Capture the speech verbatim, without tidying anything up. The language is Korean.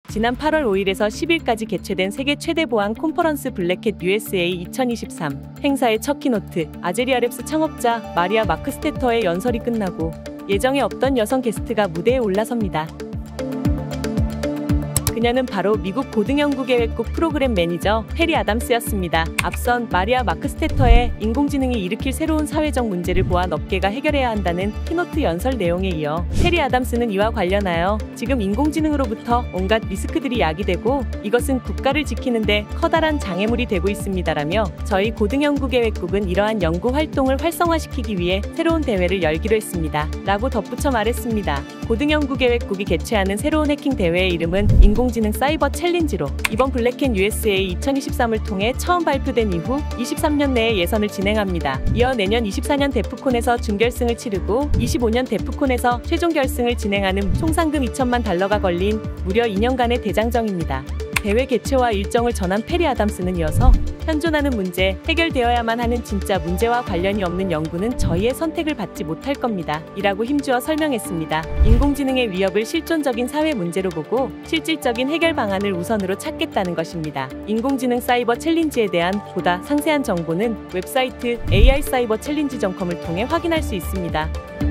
지난 팔월 오일에서 십일까지 개최된 세계 최대 보안 콘퍼런스 블랙햇 유에스에이 이천이십삼 행사의 첫 키노트, 아제리아랩스 창업자 마리아 마크스테터의 연설이 끝나고 예정에 없던 여성 게스트가 무대에 올라섭니다. 그녀는 바로 미국 고등연구계획국 프로그램 매니저 페리 아담스였습니다. 앞선 마리아 마크스테터의 인공지능이 일으킬 새로운 사회적 문제를 보안 업계가 해결해야 한다는 키노트 연설 내용에 이어 페리 아담스는 이와 관련하여 지금 인공지능으로부터 온갖 리스크들이 야기되고 이것은 국가를 지키는데 커다란 장애물이 되고 있습니다라며 저희 고등연구계획국은 이러한 연구 활동을 활성화시키기 위해 새로운 대회를 열기로 했습니다. 라고 덧붙여 말했습니다. 고등연구계획국이 개최하는 새로운 해킹 대회의 이름은 인공지능 사이버 챌린지로 이번 블랙햇 유에스에이 이천이십삼을 통해 처음 발표된 이후 이십삼 년 내에 예선을 진행합니다. 이어 내년 이십사 년 데프콘에서 준결승을 치르고 이십오 년 데프콘에서 최종 결승을 진행하는 총 상금 이천만 달러가 걸린 무려 이 년간의 대장정입니다. 대회 개최와 일정을 전한 페리 아담스는 이어서 현존하는 문제, 해결되어야만 하는 진짜 문제와 관련이 없는 연구는 저희의 선택을 받지 못할 겁니다. 이라고 힘주어 설명했습니다. 인공지능의 위협을 실존적인 사회 문제로 보고 실질적인 해결 방안을 우선으로 찾겠다는 것입니다. 인공지능 사이버 챌린지에 대한 보다 상세한 정보는 웹사이트 에이아이 사이버 챌린지 닷컴을 통해 확인할 수 있습니다.